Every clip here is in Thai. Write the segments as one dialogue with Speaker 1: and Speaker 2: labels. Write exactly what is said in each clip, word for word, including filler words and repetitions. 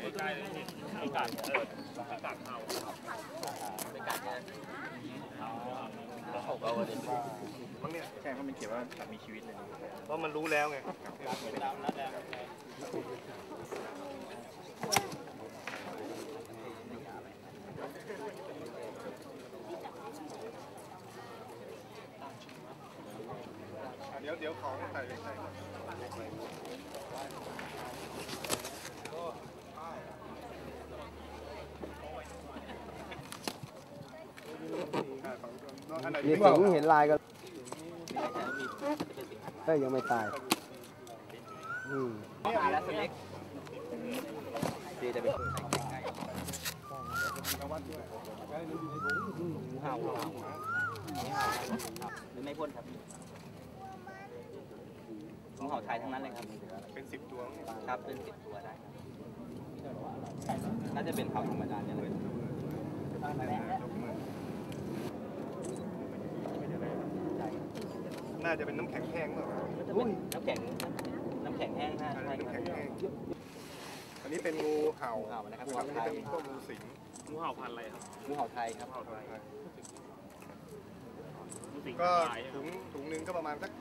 Speaker 1: ใกล้ๆเลยมีการเออมีการเข้าไม่กัดเนี่ยเขาเอาวันนี้มั้งเนี่ยใช่เพราะมันเขียนว่าสัตว์มีชีวิตเลยเพราะมันรู้แล้วไงเดี๋ยวเดี๋ยวของใส่ใส่
Speaker 2: นี่สิงเห็นลายกันเฮ้ยยังไม่ตายอืม
Speaker 1: ตายแล้วเล็กดีจะเป็นงูเห่างูเห่าหรือไม่พ่นครับงูเห่าไทยทั้งนั้นเลยครับเป็นสิบตัวครับเป็นสิบตัวได้น่าจะเป็นเห่าธรรมดาเนี่ยเลยน่าจะเป็นน้ำแข็งแห้งหรือเปล่าน้ำแข็งน้ำแข็งแห้งน่าใช่น้ำแข็งแห้งอันนี้เป็นงูเห่านะครับอันนี้เป็นพวกงูสิงงูเห่าพันธุ์อะไรครับงูเห่าไทยครับก็ถุงถุงนึงก็ประมาณสัก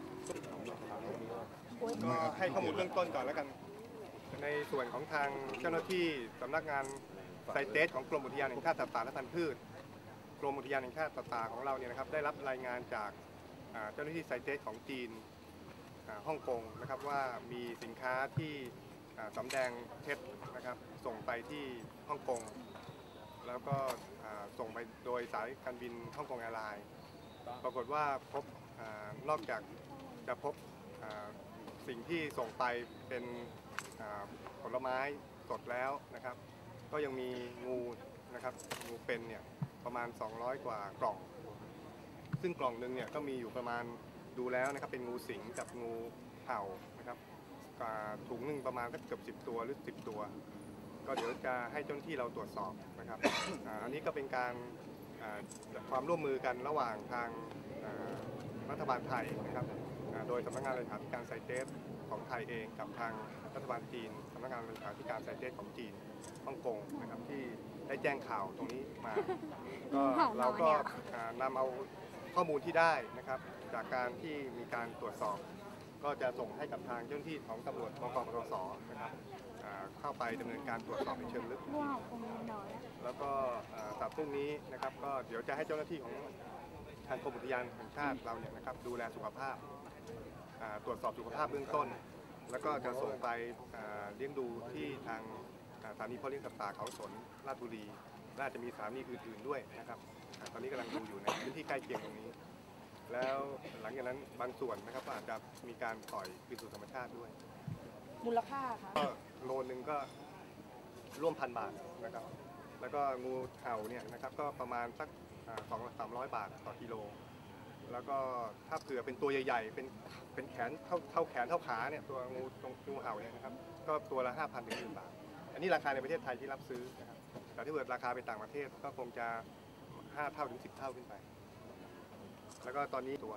Speaker 1: ก็ให้ข้อมูลเบื้องต้นก่อนแล้วกันในส่วนของทางเจ้าหน้าที่สำนักงานไซเตสของกรมอุทยานแห่งชาติสัตว์ป่าและพันธุ์พืชกรมอุทยานแห่งชาติสัตว์ป่าของเราเนี่ยนะครับได้รับรายงานจากเจ้าหน้าที่ไซเตสของจีนฮ่องกงนะครับว่ามีสินค้าที่สำแดงเท็จนะครับส่งไปที่ฮ่องกงแล้วก็ส่งไปโดยสายการบินฮ่องกงแอร์ไลน์ปรากฏว่าพบนอกจากจะพบสิ่งที่ส่งไปเป็นผลไม้สดแล้วนะครับก็ยังมีงูนะครับงูเป็นเนี่ยประมาณสองร้อยกว่ากล่องซึ่งกล่องหนึ่งเนี่ยก็มีอยู่ประมาณดูแล้วนะครับเป็นงูสิงกับงูเห่านะครับถุงหนึ่งประมาณสักเกือบสิบตัวหรือสิบตัวก็เดี๋ยวจะให้เจ้าหน้าที่เราตรวจสอบนะครับ อันนี้ก็เป็นการความร่วมมือกันระหว่างทางรัฐบาลไทยนะครับโดยสำนักงานเลขาธิการไซเตสของไทยเองกับทางรัฐบาลจีนสำนักงานเลขาธิการไซเตสของจีนฮ่องกงนะครับที่ได้แจ้งข่าวตรงนี้มาก็เราก็นำเอาข้อมูลที่ได้นะครับจากการที่มีการตรวจสอบก็จะส่งให้กับทางเจ้าหน้าที่ของตำรวจบก.ปทศ.นะครับเข้าไปดำเนินการตรวจสอบในเชิงลึกแล้วก็ตัดพรุ่งนี้นะครับก็เดี๋ยวจะให้เจ้าหน้าที่ของทางกรมอุทยานแห่งชาติเราเนี่ยนะครับดูแลสุขภาพตรวจสอบสุขภาพเบื้องต้นแล้วก็จะส่งไปเลี้ยงดูที่ทางสถานีพ่อเลี้ยงสัตว์ป่าเขาสนราชบุรีน่าจะมีสถานีอื่นๆด้วยนะครับตอนนี้กำลังดูอยู่ในพื้นที่ใกล้เคียงตรงนี้แล้วหลังจากนั้นบางส่วนนะครับอาจจะมีการปล่อยคืนสู่ธรรมชาติด้วย
Speaker 3: มูลค่าค่ะ
Speaker 1: ก็โลนึงก็ร่วมพันบาทนะครับแล้วก็งูเห่าเนี่ยนะครับก็ประมาณสักสองสามร้อยบาทต่อกิโลแล้วก็ถ้าเผื่อเป็นตัวใหญ่ๆเป็นเป็นแขนเท่าเท่าแขนเท่าขาเนี่ยตัวงูงูเห่าเนี่ยนะครับก็ตัวละห้าพันถึงหมื่นบาทอันนี้ราคาในประเทศไทยที่รับซื้อนะครับแต่ถ้าเกิดราคาไปต่างประเทศก็คงจะห้าเท่าถึงสิบเท่าขึ้นไปแล้วก็ตอนนี้ตัว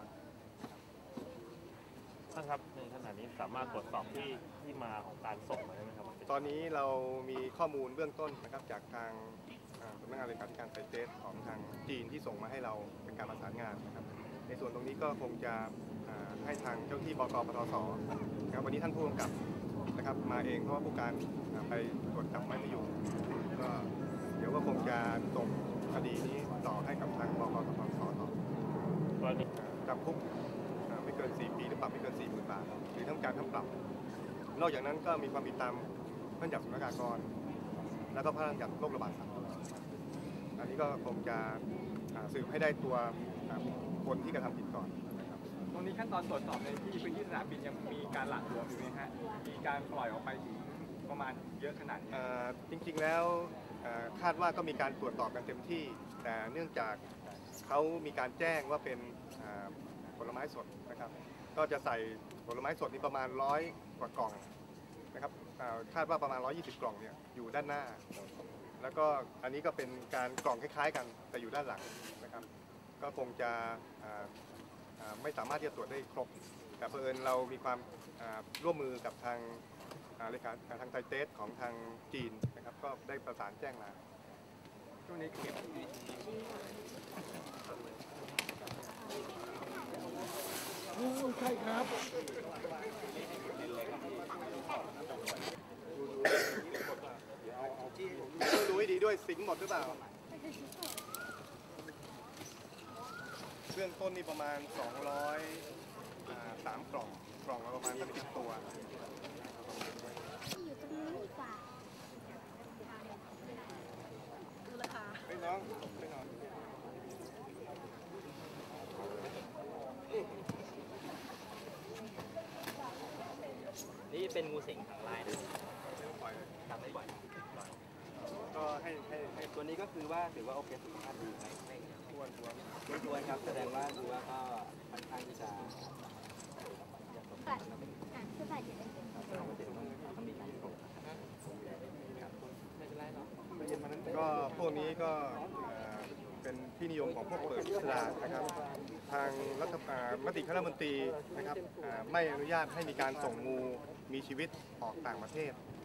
Speaker 4: ท่านครับในขณะนี้สามารถตรวจสอบที่ที่มาของการส่งได้ไหมครับ
Speaker 1: ตอนนี้เรามีข้อมูลเบื้องต้นนะครับจากทางสำนักงานเลขาธิการไซเตสของทางจีนที่ส่งมาให้เราเป็นการประสานงานนะครับในส่วนตรงนี้ก็คงจะให้ทางเจ้าที่บก.ปทศ.นะครับวันนี้ท่านผู้กำกับนะครับมาเองเพราะว่าผู้การไปตรวจจับไม่อยู่ก็เดี๋ยวก็คงจะส่งคดีนี้ต่อให้กับทางบก.ปทศ.ต่อจำคุกไม่เกินสี่ปีหรือปรับไม่เกินสี่หมื่นบาทหรือทั้งการทั้งปรับนอกจากนั้นก็มีความผิดตามพระราชบัญญัติศุลกากรแล้วก็พระราชบัญญัติโรคระบาดสัตว์อันนี้ก็คงจะสืบให้ได้ตัวคนที่กระทำผิดก่อนนะครับ
Speaker 5: ตรงนี้ขั้นตอนตรวจสอบในที่พื้นที่สนามบินยังมีการหละหลวมอยู่ไหมฮะมีการปล่อยออกไปถึงประมาณเยอะขนาดนี้
Speaker 1: จริงๆแล้วคาดว่าก็มีการตรวจสอบกันเต็มที่แต่เนื่องจากเขามีการแจ้งว่าเป็นผลไม้สดนะครับก็จะใส่ผลไม้สดนี่ประมาณร้อยกว่ากล่องนะครับคาดว่าประมาณหนึ่งร้อยยี่สิบกล่องเนี่ยอยู่ด้านหน้าแล้วก็อันนี้ก็เป็นการกล่องคล้ายๆกันแต่อยู่ด้านหลังนะครับก็คงจะไม่สามารถที่จะตรวจได้ครบแต่เผอิญเรามีความร่วมมือกับทางอ่าเลขาทางไทเตสของทางจีนนะครับก็ได้ประสานแจ้งมา
Speaker 5: ช่วงนี้เก็บ
Speaker 2: ใช่ครับ
Speaker 1: ดูให้ดีด้วยสิงหมดหรือเปล่าเบื้องต้นนี่ประมาณสองร้อยสามกล่องกล่องละประมาณสักสิบตัว
Speaker 6: อยู่ตรงนู้นดีกว่า
Speaker 3: ดูราคา
Speaker 1: ไม่น้องไม่นอน
Speaker 7: นี่เป็นงูสิงทางลายนะ
Speaker 1: ปล่อยเลย
Speaker 7: ทำได้บ่อย
Speaker 1: ก็ให้ให้ให้
Speaker 7: ตัวนี้ก็คือว่าถือว่าโอเคสุขภาพดีไหมไม่
Speaker 1: ทวนทวน
Speaker 7: ไม่ควรครับ แสดงว่าคือว่าก็ค่อนข้างที่จะ
Speaker 6: ปัดอ่ะคือปัดอยู่ในเกม
Speaker 7: ต้องมีการส่งไม่เป็นไรหรอก
Speaker 1: ก็พวกนี้ก็เอ่อเป็นที่นิยมของพวกเปิดตลาดนะครับ ทางรัฐอ่ามติคณะรัฐมนตรีนะครับอ่าไม่อนุญาตให้มีการส่งงูมีชีวิตออกต่างประเทศ